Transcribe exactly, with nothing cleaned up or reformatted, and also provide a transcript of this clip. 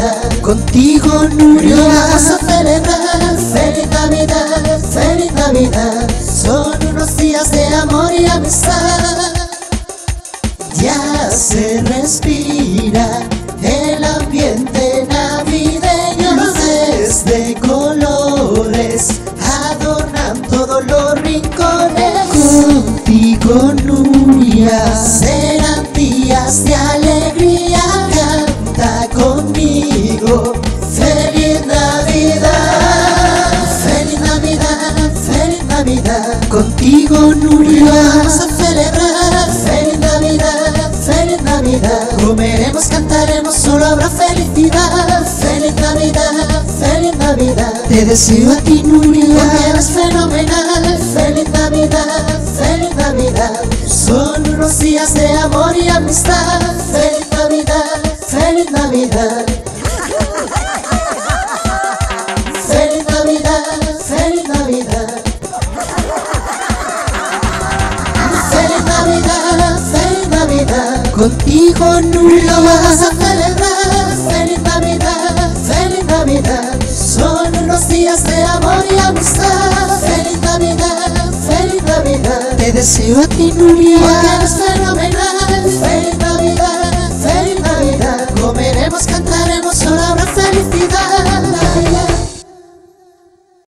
Navidad, contigo Nuria vamos a celebrar. Feliz Navidad, feliz Navidad, son unos días de amor y amistad. Ya se respira el ambiente navideño, luces de colores adornan todos los rincones. Contigo Nuria serán días de alegría, canta conmigo, feliz Navidad. Feliz Navidad, feliz Navidad, contigo Nuria vamos a celebrar. Feliz Navidad, feliz Navidad, comeremos, cantaremos, solo habrá felicidad. Feliz Navidad, feliz Navidad, te deseo a ti Nuria, porque eres fenomenal. Feliz Navidad, feliz Navidad, son unos días de amor y amistad. Feliz Navidad, feliz Navidad. Feliz Navidad, feliz Navidad. Feliz Navidad, feliz Navidad, contigo Nuria vamos a celebrar. Feliz Navidad, feliz Navidad, son unos días de amor y amistad. Feliz Navidad, feliz Navidad, te deseo a ti Nuria,